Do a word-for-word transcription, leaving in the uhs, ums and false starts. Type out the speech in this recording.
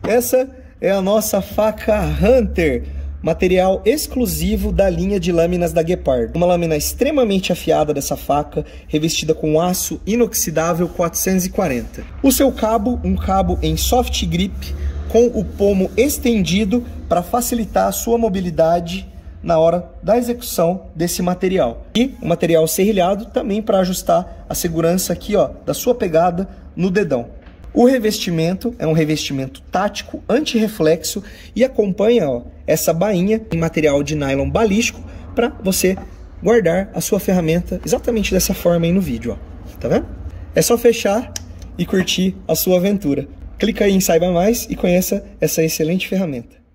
Essa é a nossa faca Hunter, material exclusivo da linha de lâminas da Gepard. Uma lâmina extremamente afiada dessa faca, revestida com aço inoxidável quatrocentos e quarenta. O seu cabo, um cabo em soft grip, com o pomo estendido para facilitar a sua mobilidade na hora da execução desse material. E o material serrilhado também para ajustar a segurança aqui, ó, da sua pegada no dedão. O revestimento é um revestimento tático, anti-reflexo e acompanha, ó, essa bainha em material de nylon balístico para você guardar a sua ferramenta exatamente dessa forma aí no vídeo, ó. Tá vendo? É só fechar e curtir a sua aventura. Clica aí em Saiba Mais e conheça essa excelente ferramenta.